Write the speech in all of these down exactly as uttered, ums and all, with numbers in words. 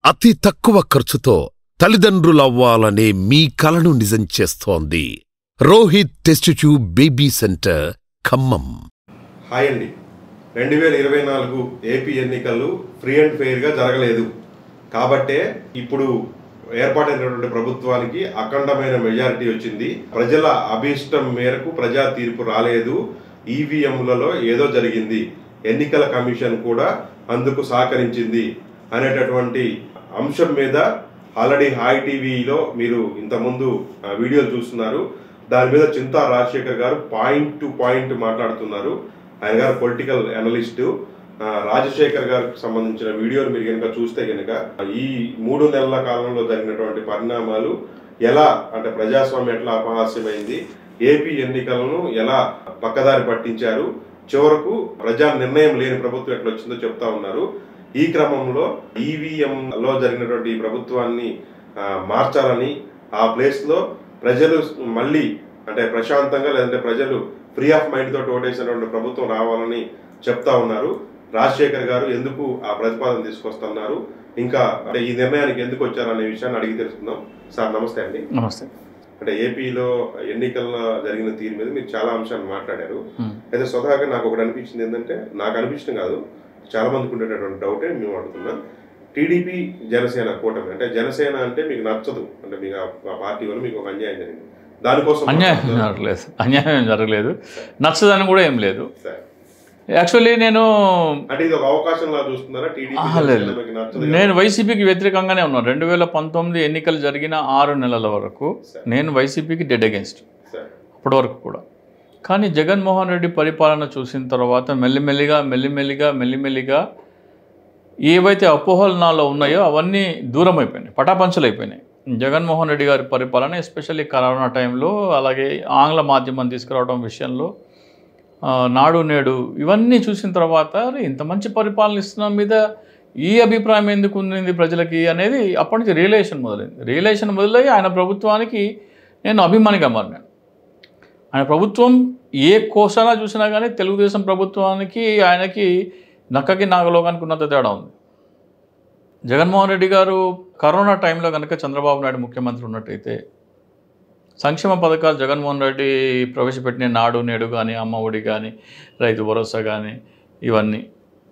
అతి తక్కువ ఖర్చుతో తల్లిదండ్రులవ్వాలనే మీ కలను నిజం చేస్తోంది Rohit test tube baby centre Khammam. Hi అండి. రెండు వేల ఇరవై నాలుగు ఏపీ ఎన్నికలు ఫ్రీ అండ్ ఫెయిర్గా జరగలేదు కాబట్టే ఇప్పుడు ఏర్పాటైనటువంటి ప్రభుత్వానికి అఖండమైన మెజారిటీ వచ్చింది. ప్రజల అభీష్టం మేరకు ప్రజా తీర్పు రాలేదు, ఈవీఎంలలో ఏదో జరిగింది, ఎన్నికల కమిషన్ కూడా అందుకు సహకరించింది అనేటటువంటి అంశం మీద ఆల్రెడీ హాయ్ టీవీలో మీరు ఇంతకుముందు వీడియోలు చూస్తున్నారు. దాని మీద చింతా రాజశేఖర్ గారు పాయింట్ టు పాయింట్ మాట్లాడుతున్నారు. ఆయన గారు పొలిటికల్ అనలిస్టు. రాజశేఖర్ గారికి సంబంధించిన వీడియోలు మీరు కనుక చూస్తే కనుక ఈ మూడు నెలల కాలంలో జరిగినటువంటి పరిణామాలు ఎలా అంటే ప్రజాస్వామ్యం ఎట్లా అపహాస్యమైంది, ఏపీ ఎన్నికలను ఎలా పక్కదారి పట్టించారు, చివరకు ప్రజా నిర్ణయం లేని ప్రభుత్వం ఎట్లా వచ్చిందో చెప్తా ఉన్నారు. ఈ క్రమంలో ఈవీఎంలో జరిగినటువంటి ఈ ప్రభుత్వాన్ని మార్చాలని, ఆ ప్లేస్లో ప్రజలు మళ్ళీ అంటే ప్రశాంతంగా లేదంటే ప్రజలు ఫ్రీ ఆఫ్ మైండ్ తోటి ఓటేసినటువంటి ప్రభుత్వం రావాలని చెప్తా ఉన్నారు. రాజశేఖర్ గారు ఎందుకు ఆ ప్రతిపాదన తీసుకొస్తున్నారు, ఇంకా అంటే ఈ నిర్ణయానికి ఎందుకు వచ్చారనే విషయాన్ని అడిగి తెలుసుకుందాం. సార్ నమస్తే అండి. నమస్తే. అంటే ఏపీలో ఎన్నికల్లో జరిగిన తీరు మీద మీరు చాలా అంశాలు మాట్లాడారు. అయితే స్వతహాగా నాకు ఒకటి అనిపించింది ఏంటంటే, నాకు అనిపించడం కాదు చాలా మందికి ఉండేటటువంటి డౌటే మేము అడుగుతున్నాం. టీడీపీ జనసేన కూటమి అంటే జనసేన అంటే మీకు నచ్చదు, అంటే మీకు ఆ పార్టీ వల్ల మీకు ఒక అన్యాయం జరిగింది, దానికోసం అన్యాయం జరగలేదు అన్యాయం జరగలేదు నచ్చదని కూడా ఏం లేదు. యాక్చువల్లీ నేను అంటే ఇది ఒక అవకాశంలా చూస్తున్నారా? టీడీపీ నేను వైసీపీకి వ్యతిరేకంగానే ఉన్నాను. రెండు వేల పంతొమ్మిది ఎన్నికలు జరిగిన ఆరు నెలల వరకు నేను వైసీపీకి డెడ్ అగెన్స్ట్, అప్పటి వరకు కూడా. కానీ జగన్మోహన్ రెడ్డి పరిపాలన చూసిన తర్వాత మెల్లిమెల్లిగా మెల్లిమెల్లిగా మెల్లిమెల్లిగా ఏవైతే అపోహలు నాలో ఉన్నాయో అవన్నీ దూరం అయిపోయినాయి, పటాపంచలు అయిపోయినాయి. జగన్మోహన్ రెడ్డి గారి పరిపాలన ఎస్పెషల్లీ కరోనా టైంలో, అలాగే ఆంగ్ల మాధ్యమం తీసుకురావడం విషయంలో, నాడు నేడు ఇవన్నీ చూసిన తర్వాత ఇంత మంచి పరిపాలన ఇస్తున్న మీద ఈ అభిప్రాయం ఎందుకు ఉంది ప్రజలకి అనేది అప్పటి నుంచి రియలైజేషన్ మొదలైంది. రియలైజేషన్ మొదలయ్యి ఆయన ప్రభుత్వానికి నేను అభిమానిగా మారినాను. ఆయన ప్రభుత్వం ఏ కోసాన చూసినా కానీ తెలుగుదేశం ప్రభుత్వానికి ఆయనకి నక్కకి నాగలోకానికి ఉన్నంత తేడా ఉంది. జగన్మోహన్ రెడ్డి గారు కరోనా టైంలో కనుక చంద్రబాబు నాయుడు ముఖ్యమంత్రి ఉన్నట్టయితే సంక్షేమ పథకాలు జగన్మోహన్ రెడ్డి ప్రవేశపెట్టిన నాడు నేడు కానీ, అమ్మ ఒడి కానీ, రైతు భరోసా కానీ ఇవన్నీ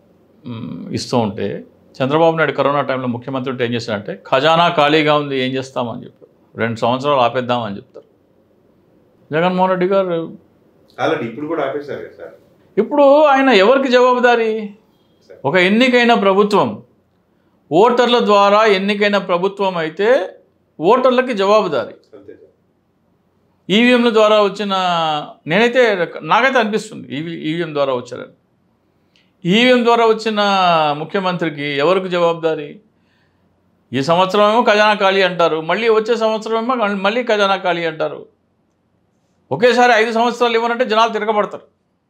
ఇస్తూ ఉంటే, చంద్రబాబు నాయుడు కరోనా టైంలో ముఖ్యమంత్రి ఉంటే ఏం చేశారంటే ఖజానా ఖాళీగా ఉంది ఏం చేస్తామని చెప్పారు, రెండు సంవత్సరాలు ఆపేద్దామని చెప్తారు. జగన్మోహన్ రెడ్డి గారు ఇప్పుడు కూడా ఆపేశారు సార్. ఇప్పుడు ఆయన ఎవరికి జవాబుదారీ? ఒక ఎన్నికైన ప్రభుత్వం, ఓటర్ల ద్వారా ఎన్నికైన ప్రభుత్వం అయితే ఓటర్లకి జవాబుదారీ. ఈవీఎంల ద్వారా వచ్చిన నేనైతే నాకైతే అనిపిస్తుంది ఈవీ ఈవీఎం ద్వారా వచ్చారని. ఈవీఎం ద్వారా వచ్చిన ముఖ్యమంత్రికి ఎవరికి జవాబుదారీ? ఈ సంవత్సరం ఏమో ఖజానా ఖాళీ అంటారు, మళ్ళీ వచ్చే సంవత్సరం ఏమో మళ్ళీ ఖజానా ఖాళీ అంటారు. ఒకేసారి ఐదు సంవత్సరాలు ఇవ్వనంటే జనాలు తిరగబడతారు.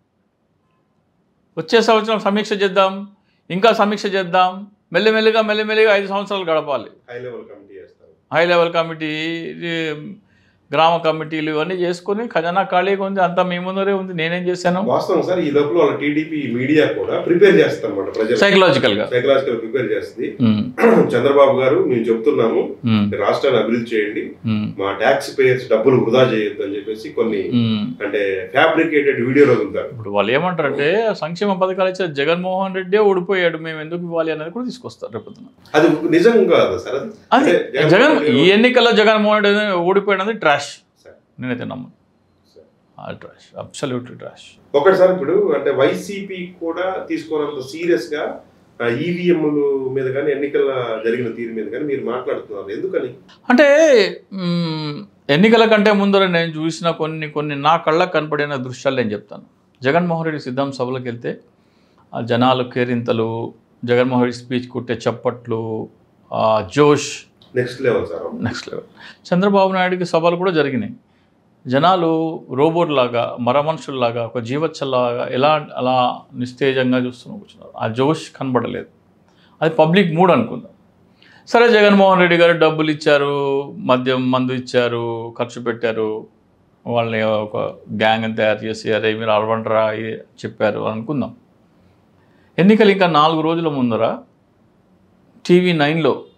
వచ్చే సంవత్సరం సమీక్ష చేద్దాం, ఇంకా సమీక్ష చేద్దాం, మెల్లిమెల్లిగా మెల్లిమెల్లిగా ఐదు సంవత్సరాలు గడపాలి. హై లెవెల్ కమిటీ చేస్తారు, హై లెవెల్ కమిటీ, గ్రామ కమిటీలు ఇవన్నీ చేసుకుని ఖజానా ఖాళీగా ఉంది, అంతా మీ ముందరే ఉంది, నేనేం చేశాను. వాస్తవం సార్, ఈ లోపల వాళ్ళ టీడీపీ మీడియా కూడా ప్రిపేర్ చేస్తారు అన్నమాట, ప్రజలు సైకలాజికల్ గా సైకలాజికల్ ప్రిపేర్ చేస్తుంది. చంద్రబాబు గారు మేము చెప్తున్నాము రాష్ట్రాన్ని అభివృద్ధి చేయండి, మా ట్యాక్స్ పేయర్స్ డబ్బులు వృధా చేయొద్దు అని చెప్పేసి కొన్ని అంటే ఫ్యాబ్రికేటెడ్ వీడియోలు వదులుతారు. ఇప్పుడు వాళ్ళు ఏమంటారంటే సంక్షేమ పథకాలు ఇచ్చే జగన్మోహన్ రెడ్డి ఓడిపోయాడు, మేము ఎందుకు ఇవ్వాలి అనేది కూడా తీసుకొస్తారు రేపొద్దున. అది నిజం కాదు సార్. అది జగన్ ఈ ఎన్నికల్లో జగన్మోహన్ రెడ్డి ఓడిపోయాడు అనేది ట్రాష్, నేనైతే నమ్మను. Trash, absolutely trash. ఒకటి సార్, ఇప్పుడు అంటే వైసీపీ కూడా తీసుకోనంత సీరియస్ గా ఈవీఎంల మీద కానీ ఎన్నికల జరిగిన తీరు మీద కానీ మీరు మాట్లాడుతున్నారు, ఎందుకని? అంటే ఎన్నికల కంటే ముందర నేను చూసిన కొన్ని కొన్ని నా కళ్ళకు కనపడిన దృశ్యాలు నేను చెప్తాను. జగన్మోహన్ రెడ్డి సిద్ధం సభలకు వెళ్తే ఆ జనాలు కేరింతలు, జగన్మోహన్ రెడ్డి స్పీచ్ కుట్టే చప్పట్లు, జోష్ next level sir, next level. Chandrababu నాయుడికి సభలు కూడా జరిగినాయి. జనాలు రోబోట్ లాగా, మరమనుషుల్లాగా, ఒక జీవచ్చల్లాగా ఎలా అలా నిస్తేజంగా చూస్తూ కూర్చున్నారు. ఆ జోష్ కనబడలేదు. అది పబ్లిక్ మూడ్ అనుకుందాం. సరే, జగన్మోహన్ రెడ్డి గారు డబ్బులు ఇచ్చారు, మద్యం మందు ఇచ్చారు, ఖర్చు పెట్టారు, వాళ్ళని ఒక గ్యాంగ్ అని తయారు చేసి అరే మీరు అరవంటరా చెప్పారు అనుకుందాం. ఎన్నికలు ఇంకా నాలుగు రోజుల ముందర టీవీ నైన్లో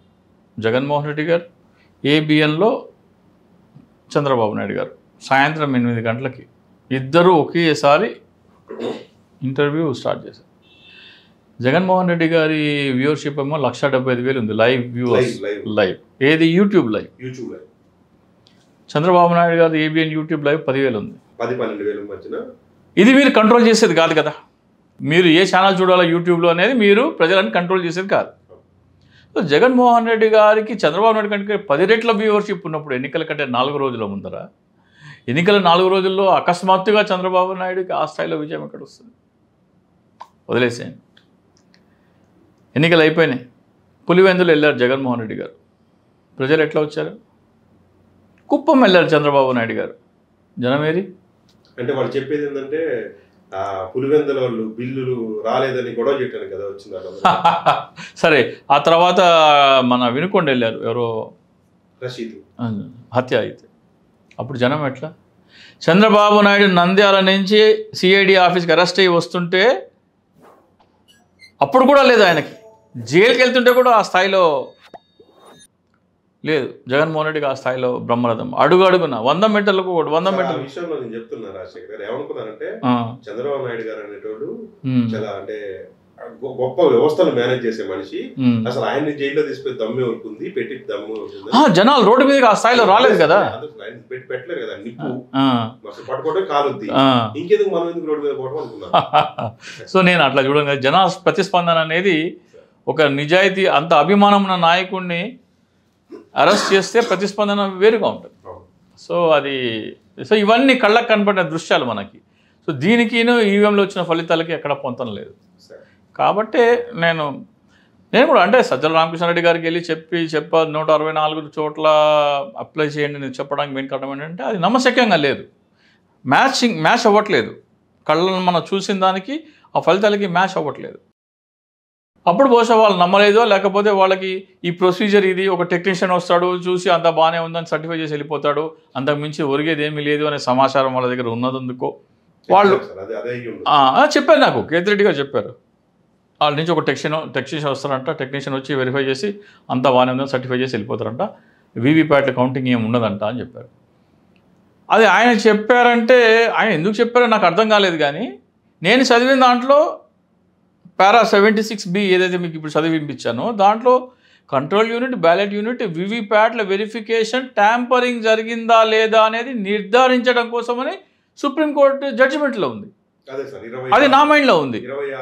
జగన్మోహన్ రెడ్డి గారు, ఏబిఎన్లో చంద్రబాబు నాయుడు గారు సాయంత్రం ఎనిమిది గంటలకి ఇద్దరు ఒకేసారి ఇంటర్వ్యూ స్టార్ట్ చేశారు. జగన్మోహన్ రెడ్డి గారి వ్యూవర్షిప్ ఏమో లక్ష డెబ్బై ఐదు వేలు ఉంది లైవ్ వ్యూవర్స్, లైవ్ ఏది YouTube live. YouTube live. Chandrababu Naidu గారు ఏబిఎన్ యూట్యూబ్ లైవ్ పదివేలు ఉంది. పది పన్నెండు వేలు మధ్యన. ఇది మీరు కంట్రోల్ చేసేది కాదు కదా. మీరు ఏ ఛానల్ చూడాలో యూట్యూబ్లో అనేది మీరు ప్రజలను కంట్రోల్ చేసేది కాదు. సో జగన్మోహన్ రెడ్డి గారికి చంద్రబాబు నాయుడు కంటే పది రెట్ల వ్యూవర్షిప్ ఉన్నప్పుడు ఎన్నికల కంటే నాలుగు రోజుల ముందర, ఎన్నికల నాలుగు రోజుల్లో అకస్మాత్తుగా చంద్రబాబు నాయుడుకి ఆ స్థాయిలో విజయం ఎక్కడ వస్తుంది? వదిలేసేయండి. ఎన్నికలు అయిపోయినాయి, పులివెందులు వెళ్ళారు జగన్మోహన్ రెడ్డి గారు. ప్రజలు ఎట్లా వచ్చారు? కుప్పం వెళ్ళారు చంద్రబాబు నాయుడు గారు. జనమేరి అంటే వాళ్ళు చెప్పేది ఏంటంటే పులివెందుల వాళ్ళు బిల్లులు రాలేదని గొడవ చేయటాను కదా వచ్చింది. సరే, ఆ తర్వాత మన వినుకొండ వెళ్ళారు ఎవరో రషీద్ హత్య అయితే. అప్పుడు జనం ఎట్లా? చంద్రబాబు నాయుడు నంద్యాల నుంచి సిఐడి ఆఫీస్కి అరెస్ట్ అయ్యి వస్తుంటే అప్పుడు కూడా లేదు, ఆయనకి జైలుకి వెళ్తుంటే కూడా ఆ స్థాయిలో లేదు. జగన్మోహన్ రెడ్డికి ఆ స్థాయిలో బ్రహ్మరథం అడుగు అడుగున వంద మీటర్లకు వంద మీటర్ల విషయంలో నేను చెప్తున్నా రాజశేఖర్ గారు ఏమనుకున్నారంటే చంద్రబాబు నాయుడు గారు అనేటోడు చాలా అంటే గొప్ప వ్యవస్థను మేనేజ్ చేసే మనిషి. అసలు ఆయన్ని జైల్లో తీసుకుని దమ్మే ఉంటుంది, పెట్టి దమ్ము జనాలు రోడ్డు మీద ఆ స్థాయిలో రాలేదు కదా, పెట్టి పెట్టలేరు కదా. నిప్పు అసలు పట్టుకోవడం కాలుద్ది, ఇంకెందుకు మనం ఎందుకు రోడ్డు మీద పోవడం అనుకున్నాం. సో నేను అట్లా చూడండి, జన ప్రతిస్పందన అనేది ఒక నిజాయితీ అంత అభిమానం ఉన్న నాయకుడిని అరెస్ట్ చేస్తే ప్రతిస్పందన వేరుగా ఉంటుంది. సో అది సో ఇవన్నీ కళ్ళకు కనపడిన దృశ్యాలు మనకి. సో దీనికి ఈవీఎంలో వచ్చిన ఫలితాలకి ఎక్కడ పొంతం లేదు. కాబట్టి నేను నేను కూడా అంటే సజ్జల రామకృష్ణారెడ్డి గారికి వెళ్ళి చెప్పి చెప్ప నూట అరవై నాలుగు చోట్ల అప్లై చేయండి నేను చెప్పడానికి మెయిన్ కారణం ఏంటంటే అది నమ్మశక్యంగా లేదు, మ్యాచింగ్ మ్యాచ్ అవ్వట్లేదు. కళ్ళను మనం చూసిన దానికి ఆ ఫలితాలకి మ్యాచ్ అవ్వట్లేదు. అప్పుడు బహుశా వాళ్ళు నమ్మలేదో, లేకపోతే వాళ్ళకి ఈ ప్రొసీజర్ ఇది, ఒక టెక్నీషియన్ వస్తాడు చూసి అంత బాగానే ఉందని సర్టిఫై చేసి వెళ్ళిపోతాడు, అంతకు మించి ఒరిగేది ఏమీ లేదు అనే సమాచారం వాళ్ళ దగ్గర ఉన్నదందుకో వాళ్ళు చెప్పారు. నాకు కేతిరెడ్డి గారు చెప్పారు, వాళ్ళ నుంచి ఒక టెక్షన్ టెక్నీషియన్ వస్తారంట, టెక్నీషియన్ వచ్చి వెరిఫై చేసి అంతా బాగానే ఉందని సర్టిఫై చేసి వెళ్ళిపోతారంట, వీవీప్యాట్ల కౌంటింగ్ ఏమి ఉండదంట అని చెప్పారు. అది ఆయన చెప్పారంటే ఆయన ఎందుకు చెప్పారో నాకు అర్థం కాలేదు. కానీ నేను చదివిన దాంట్లో పారా సెవెంటీ సిక్స్ బి ఏదైతే మీకు ఇప్పుడు చదివించానో దాంట్లో కంట్రోల్ యూనిట్, బ్యాలెట్ యూనిట్, వీవీప్యాట్ల వెరిఫికేషన్ ట్యాంపరింగ్ జరిగిందా లేదా అనేది నిర్ధారించడం కోసమని సుప్రీంకోర్టు జడ్జిమెంట్లో ఉంది. అది నా మైండ్లో ఉంది,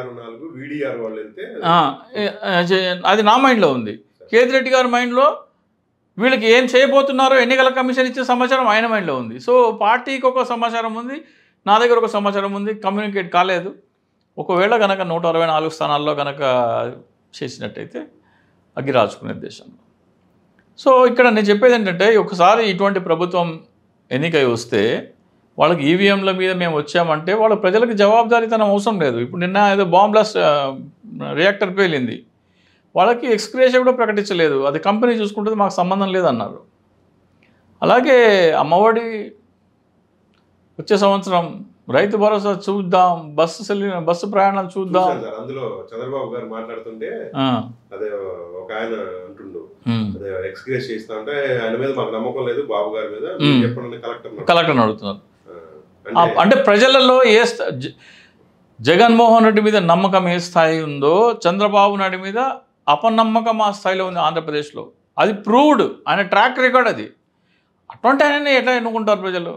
అది నా మైండ్లో ఉంది. కేతిరెడ్డి గారి మైండ్లో వీళ్ళకి ఏం చేయబోతున్నారో ఎన్నికల కమిషన్ ఇచ్చే సమాచారం ఆయన మైండ్లో ఉంది. సో పార్టీకి ఒక సమాచారం ఉంది, నా దగ్గర ఒక సమాచారం ఉంది, కమ్యూనికేట్ కాలేదు. ఒకవేళ కనుక నూట అరవై నాలుగు స్థానాల్లో కనుక చేసినట్టయితే అగ్గి రాజుకునే దేశంలో. సో ఇక్కడ నేను చెప్పేది ఏంటంటే ఒకసారి ఇటువంటి ప్రభుత్వం ఎన్నికై వస్తే వాళ్ళకి ఈవీఎంల మీద మేము వచ్చామంటే వాళ్ళ ప్రజలకు జవాబుదారీతనం అవసరం లేదు. ఇప్పుడు నిన్న ఏదో బాంబ్ బ్లాస్ట్ రియాక్టర్ పేలింది, వాళ్ళకి ఎక్స్గ్రేషియా కూడా ప్రకటించలేదు, అది కంపెనీ చూసుకుంటుంది, మాకు సంబంధం లేదన్నారు. అలాగే అమ్మఒడి వచ్చే సంవత్సరం, రైతు భరోసా చూద్దాం, బస్సు బస్సు ప్రయాణాలు చూద్దాం. అందులో చంద్రబాబు గారు మాట్లాడుతుంటే అదే ఒక ఆయన అంటుండు, అదే ఎక్స్గ్రేస్ చేస్తా అంటే ఆయన మీద మాకు నమ్మకం లేదు, బాబు గారి మీద చెప్పండి కలెక్టర్ కలెక్టర్ అడుగుతున్నారు. అంటే ప్రజలలో ఏ జగన్మోహన్ రెడ్డి మీద నమ్మకం ఏ స్థాయి ఉందో చంద్రబాబు నాయుడు మీద అపనమ్మకం ఆ స్థాయిలో ఉంది ఆంధ్రప్రదేశ్లో. అది ప్రూవ్డ్, ఆయన ట్రాక్ రికార్డ్ అది. అటువంటి ఆయనని ఎట్లా ఎన్నుకుంటారు ప్రజలు?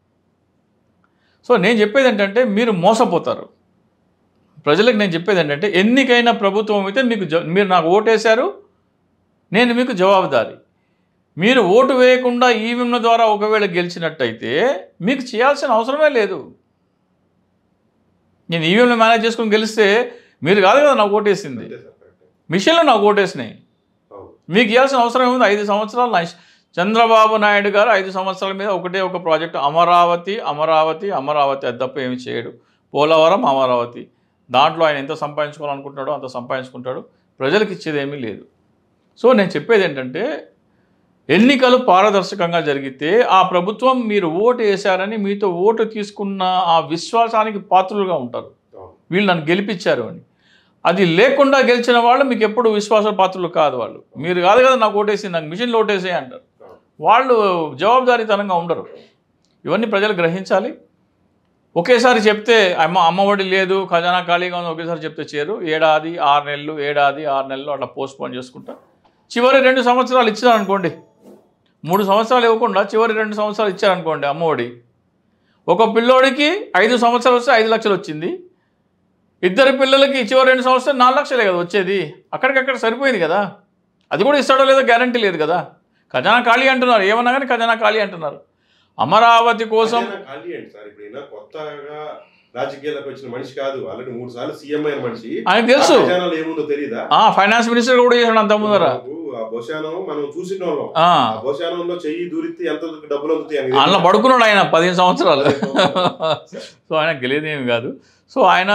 సో నేను చెప్పేది ఏంటంటే మీరు మోసపోతారు. ప్రజలకు నేను చెప్పేది ఏంటంటే ఎన్నికైన ప్రభుత్వం అయితే మీకు మీరు నాకు ఓటేశారు, నేను మీకు జవాబుదారీ. మీరు ఓటు వేయకుండా ఈవీఎంల ద్వారా ఒకవేళ గెలిచినట్టయితే మీకు చేయాల్సిన అవసరమే లేదు. నేను ఈవీఎంలు మేనేజ్ చేసుకుని గెలిస్తే మీరు కాదు కదా నాకు ఓటేసింది, మిషన్లో నాకు ఓటేసినాయి. మీకు ఇవ్వాల్సిన అవసరం ఏముంది? ఐదు సంవత్సరాలు చంద్రబాబు నాయుడు గారు ఐదు సంవత్సరాల మీద ఒకటే ఒక ప్రాజెక్టు, అమరావతి అమరావతి అమరావతి, అది తప్ప ఏమి చేయడు. పోలవరం అమరావతి, దాంట్లో ఆయన ఎంత సంపాదించుకోవాలనుకుంటున్నాడో అంత సంపాదించుకుంటాడు, ప్రజలకు ఇచ్చేది ఏమీ లేదు. సో నేను చెప్పేది ఏంటంటే ఎన్నికలు పారదర్శకంగా జరిగితే ఆ ప్రభుత్వం మీరు ఓటు వేశారని మీతో ఓటు తీసుకున్న ఆ విశ్వాసానికి పాత్రులుగా ఉంటారు. వీళ్ళు నన్ను గెలిపించారు అని. అది లేకుండా గెలిచిన వాళ్ళు మీకు ఎప్పుడు విశ్వాస పాత్రలు కాదు. వాళ్ళు మీరు కాదు కదా నాకు ఓటేసి నాకు మిషన్లు ఓటేసే అంటారు. వాళ్ళు జవాబుదారీతనంగా ఉండరు. ఇవన్నీ ప్రజలు గ్రహించాలి. ఒకేసారి చెప్తే అమ్మ అమ్మఒడి లేదు, ఖజానా ఖాళీగా ఉంది, ఒకేసారి చెప్తే చేరు. ఏడాది ఆరు నెలలు ఏడాది ఆరు నెలలు అట్లా పోస్ట్పోన్ చేసుకుంటా చివరి రెండు సంవత్సరాలు ఇచ్చారనుకోండి, మూడు సంవత్సరాలు ఇవ్వకుండా చివరి రెండు సంవత్సరాలు ఇచ్చారనుకోండి అమ్మఒడి, ఒక పిల్లోడికి ఐదు సంవత్సరాలు వస్తే ఐదు లక్షలు వచ్చింది, ఇద్దరు పిల్లలకి చివరి రెండు సంవత్సరాలు నాలుగు లక్షలే కదా వచ్చేది. అక్కడికక్కడ సరిపోయింది కదా. అది కూడా ఇస్తాడో లేదో గ్యారంటీ లేదు కదా. ఖజానా ఖాళీ అంటున్నారు, ఏమన్నా కానీ ఖజానా ఖాళీ అంటున్నారు. అమరావతి కోసం కొత్తగా రాజకీయాలకు వచ్చిన మనిషి కాదు, ఆల్రెడీ మూడు సార్లు సీఎం అయిన మనిషి, ఆయన తెలుసు ఏముందో తెలియదా. ఫైనాన్స్ మినిస్టర్ కూడా చేసాడు అంత ముందర. బహుశానం మనం చూసిన వాళ్ళం, బహుశానంలో చెయ్యి దూరితే ఎంత డబ్బులు అందుతాయి అందులో పడుకున్నాడు ఆయన పదిహేను సంవత్సరాలు. సో ఆయన గెలిదేమి కాదు. సో ఆయన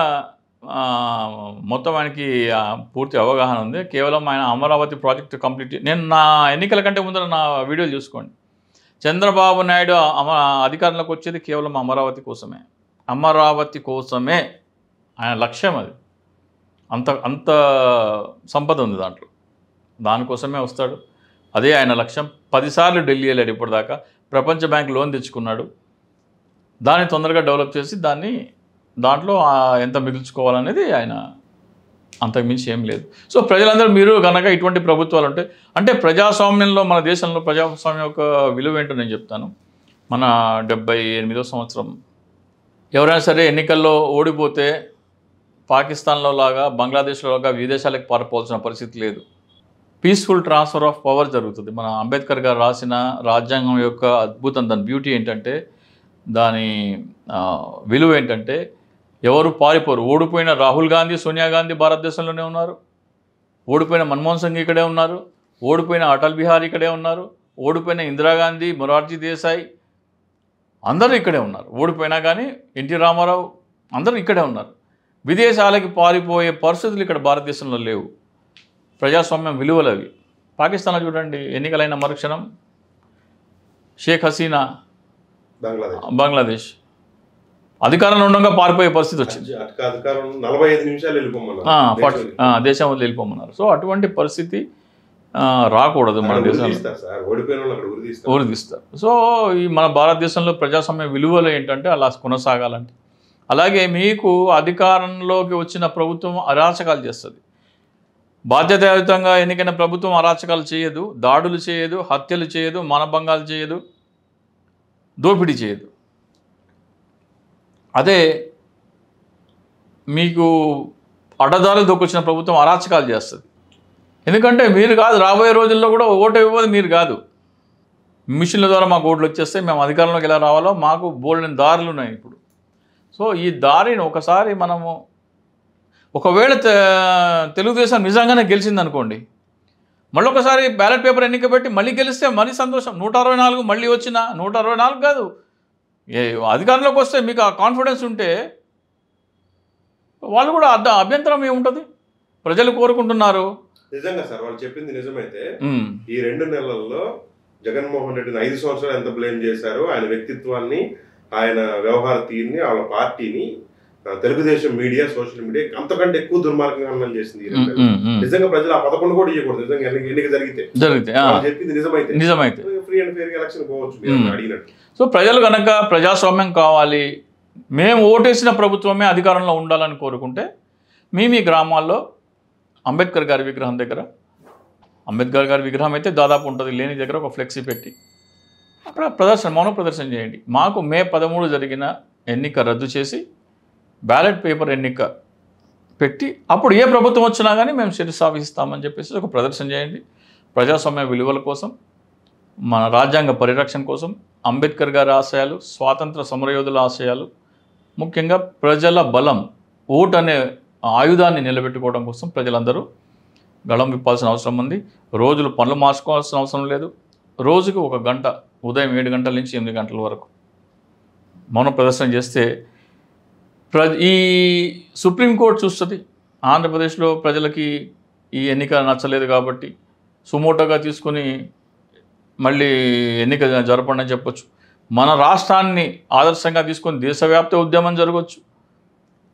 మొత్తం ఆయనకి పూర్తి అవగాహన ఉంది. కేవలం ఆయన అమరావతి ప్రాజెక్టు కంప్లీట్, నేను నా ఎన్నికల కంటే ముందర నా వీడియోలు చూసుకోండి, చంద్రబాబు నాయుడు అమ అధికారంలోకి వచ్చేది కేవలం అమరావతి కోసమే, అమరావతి కోసమే ఆయన లక్ష్యం. అది అంత అంత సంపద ఉంది దాంట్లో, దానికోసమే వస్తాడు. అదే ఆయన లక్ష్యం. పదిసార్లు ఢిల్లీ వెళ్ళాడు ఇప్పటిదాకా. ప్రపంచ బ్యాంక్ లోన్ తెచ్చుకున్నాడు, దాన్ని తొందరగా డెవలప్ చేసి దాన్ని దాంట్లో ఎంత మిగుల్చుకోవాలనేది ఆయన, అంతకుమించి ఏం లేదు. సో ప్రజలందరూ మీరు కనుక ఇటువంటి ప్రభుత్వాలు ఉంటే, అంటే ప్రజాస్వామ్యంలో మన దేశంలో ప్రజాస్వామ్యం యొక్క విలువ ఏంటో నేను చెప్తాను. మన డెబ్బై ఎనిమిదో సంవత్సరం ఎవరైనా సరే ఎన్నికల్లో ఓడిపోతే పాకిస్తాన్లో లాగా బంగ్లాదేశ్లో లాగా విదేశాలకు పారిపోవాల్సిన పరిస్థితి లేదు. పీస్ఫుల్ ట్రాన్స్ఫర్ ఆఫ్ పవర్ జరుగుతుంది. మన అంబేద్కర్ గారు రాసిన రాజ్యాంగం యొక్క అద్భుతం, దాని బ్యూటీ ఏంటంటే, దాని విలువ ఏంటంటే ఎవరు పారిపోరు. ఓడిపోయిన రాహుల్ గాంధీ, సోనియా గాంధీ భారతదేశంలోనే ఉన్నారు, ఓడిపోయిన మన్మోహన్ సింగ్ ఇక్కడే ఉన్నారు, ఓడిపోయిన అటల్ బిహారీ ఇక్కడే ఉన్నారు, ఓడిపోయిన ఇందిరాగాంధీ, మొరార్జీ దేశాయ్ అందరూ ఇక్కడే ఉన్నారు. ఓడిపోయినా కానీ ఎన్టీ రామారావు అందరూ ఇక్కడే ఉన్నారు. విదేశాలకి పారిపోయే పరిస్థితులు ఇక్కడ భారతదేశంలో లేవు. ప్రజాస్వామ్యం విలువలు అవి. పాకిస్తాన్లో చూడండి, ఎన్నికలైన మరుక్షణం షేక్ హసీనా బంగ్లాదేశ్ అధికారంలో ఉండగా పారిపోయే పరిస్థితి వచ్చింది, దేశం వదిలి వెళ్ళిపోమన్నారు. సో అటువంటి పరిస్థితి రాకూడదు మన దేశంలో, ఊరిదిస్తారు. సో ఈ మన భారతదేశంలో ప్రజాస్వామ్య విలువలు ఏంటంటే అలా కొనసాగాలంటే. అలాగే మీకు అధికారంలోకి వచ్చిన ప్రభుత్వం అరాచకాలు చేస్తుంది. బాధ్యతాయుతంగా ఎన్నికైన ప్రభుత్వం అరాచకాలు చేయదు, దాడులు చేయదు, హత్యలు చేయదు, మానభంగాలు చేయదు, దోపిడీ చేయదు. అదే మీకు అడ్డదారులు దొక్కొచ్చిన ప్రభుత్వం అరాచకాలు చేస్తుంది. ఎందుకంటే మీరు కాదు, రాబోయే రోజుల్లో కూడా ఓటు ఇవ్వదు మీరు కాదు. మిషన్ల ద్వారా మాకు ఓట్లు వచ్చేస్తే మేము అధికారంలోకి ఎలా రావాలో మాకు బోల్డెన్ దారులు ఉన్నాయి ఇప్పుడు. సో ఈ దారిని ఒకసారి మనము, ఒకవేళ తెలుగుదేశం నిజంగానే గెలిచిందనుకోండి, మళ్ళీ ఒకసారి బ్యాలెట్ పేపర్ ఎన్నిక పెట్టి మళ్ళీ గెలిస్తే మరీ సంతోషం. నూట అరవై నాలుగు మళ్ళీ వచ్చిన నూట అరవై నాలుగు కాదు, ఏ అధికారంలోకి వస్తే మీకు ఆ కాన్ఫిడెన్స్ ఉంటే వాళ్ళు కూడా అడ్డ అభ్యంతరం ఏముంటుంది, ప్రజలు కోరుకుంటున్నారు. నిజంగా సార్ వాళ్ళు చెప్పింది నిజమైతే ఈ రెండు నెలల్లో జగన్మోహన్ రెడ్డిని ఐదు సంవత్సరాలు ఎంత బ్లేమ్ చేశారో, ఆయన వ్యక్తిత్వాన్ని, ఆయన వ్యవహార తీరుని, వాళ్ళ పార్టీని తెలుగుదేశం మీడియా, సోషల్ మీడియా అంతకంటే ఎక్కువ దుర్మార్గంగా చేసింది. నిజంగా ప్రజలు ఆ పదకొండు కూడా ఇవ్వకూడదు. నిజంగా ఎన్నిక జరిగితే జరిగితే చెప్పింది నిజమైతే నిజమైతే ఫ్రీ అండ్ ఫెయిర్ ఎలక్షన్ పోవచ్చు అడిగినట్టు. సో ప్రజలు కనుక ప్రజాస్వామ్యం కావాలి, మేము ఓటేసిన ప్రభుత్వమే అధికారంలో ఉండాలని కోరుకుంటే మీ మీ గ్రామాల్లో అంబేద్కర్ గారి విగ్రహం దగ్గర, అంబేద్కర్ గారి విగ్రహం అయితే దాదాపు ఉంటుంది, లేని దగ్గర ఒక ఫ్లెక్సీ పెట్టి అక్కడ ప్రదర్శన, మౌన ప్రదర్శన చేయండి. మాకు మే పదమూడు జరిగిన ఎన్నిక రద్దు చేసి బ్యాలెట్ పేపర్ ఎన్నిక పెట్టి అప్పుడు ఏ ప్రభుత్వం వచ్చినా కానీ మేము శిరసావహిస్తామని చెప్పేసి ఒక ప్రదర్శన చేయండి. ప్రజాస్వామ్య విలువల కోసం, మన రాజ్యాంగ పరిరక్షణ కోసం, అంబేద్కర్ గారి ఆశయాలు, స్వాతంత్ర సమరయోధుల ఆశయాలు, ముఖ్యంగా ప్రజల బలం, ఓటు అనే ఆయుధాన్ని నిలబెట్టుకోవడం కోసం ప్రజలందరూ గళం విప్పాల్సిన అవసరం ఉంది. రోజులు పనులు మార్చుకోవాల్సిన అవసరం లేదు. రోజుకు ఒక గంట, ఉదయం ఏడు గంటల నుంచి ఎనిమిది గంటల వరకు మౌన ప్రదర్శన చేస్తే ప్ర ఈ సుప్రీంకోర్టు చూస్తుంది ఆంధ్రప్రదేశ్లో ప్రజలకి ఈ ఎన్నిక నచ్చలేదు కాబట్టి సుమోటోగా తీసుకొని మళ్ళీ ఎన్నిక జరపండి అని చెప్పొచ్చు. మన రాష్ట్రాన్ని ఆదర్శంగా తీసుకొని దేశవ్యాప్త ఉద్యమం జరగవచ్చు.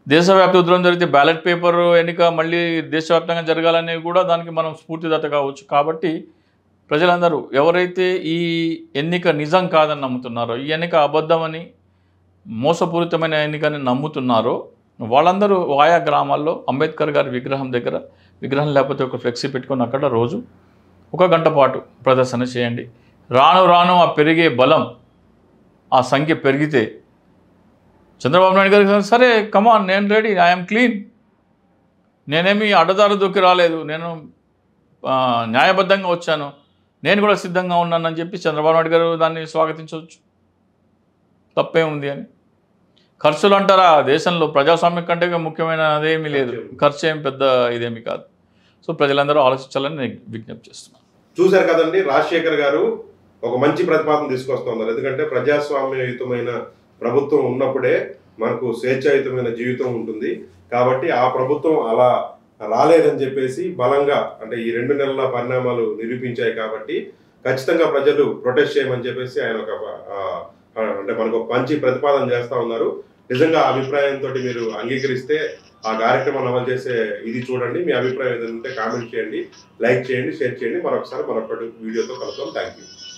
దేశవ్యాప్త ఉద్యమం జరిగితే బ్యాలెట్ పేపర్ ఎన్నిక మళ్ళీ దేశవ్యాప్తంగా జరగాలనేవి కూడా దానికి మనం స్ఫూర్తిదాత కావచ్చు. కాబట్టి ప్రజలందరూ ఎవరైతే ఈ ఎన్నిక నిజం కాదని నమ్ముతున్నారో, ఈ ఎన్నిక అబద్ధమని మోసపూరితమైన ఎన్నికని నమ్ముతున్నారో వాళ్ళందరూ ఆయా గ్రామాల్లో అంబేద్కర్ గారి విగ్రహం దగ్గర, విగ్రహం లేకపోతే ఒక ఫ్లెక్సీ పెట్టుకొని అక్కడ రోజు ఒక గంట పాటు ప్రదర్శన చేయండి. రాను రాను ఆ పెరిగే బలం, ఆ సంఖ్య పెరిగితే చంద్రబాబు నాయుడు గారికి సరే కమాన్, నేను రెడీ, ఐఎమ్ క్లీన్, నేనేమి అడ్డదారు దొక్కి రాలేదు, నేను న్యాయబద్ధంగా వచ్చాను, నేను కూడా సిద్ధంగా ఉన్నానని చెప్పి చంద్రబాబు నాయుడు గారు దాన్ని స్వాగతించవచ్చు. తప్పే ఉంది అని. ఖర్చులు అంటారా, దేశంలో ప్రజాస్వామ్యం కంటే ముఖ్యమైన అదేమీ లేదు, ఖర్చు ఏం పెద్ద ఇదేమి కాదు. సో ప్రజలందరూ ఆలోచించాలని నేను విజ్ఞప్తి చేస్తున్నాను. చూశారు కదండి, రాజశేఖర్ గారు ఒక మంచి ప్రతిపాదన తీసుకొస్తున్నారు. ఎందుకంటే ప్రజాస్వామ్యయుతమైన ప్రభుత్వం ఉన్నప్పుడే మనకు స్వేచ్ఛాయుతమైన జీవితం ఉంటుంది. కాబట్టి ఆ ప్రభుత్వం అలా రాలేదని చెప్పేసి బలంగా, అంటే ఈ రెండు నెలల పరిణామాలు నిరూపించాయి. కాబట్టి ఖచ్చితంగా ప్రజలు ప్రొటెస్ట్ చేయమని చెప్పేసి ఆయన ఒక అంటే మనకు ఒక మంచి ప్రతిపాదన చేస్తూ ఉన్నారు. నిజంగా అభిప్రాయంతో మీరు అంగీకరిస్తే ఆ కార్యక్రమాన్ని అమలు చేసే ఇది చూడండి. మీ అభిప్రాయం ఏదైనా ఉంటే కామెంట్ చేయండి, లైక్ చేయండి, షేర్ చేయండి. మరొకసారి మరొకటి వీడియోతో కలుద్దాం. Thank you.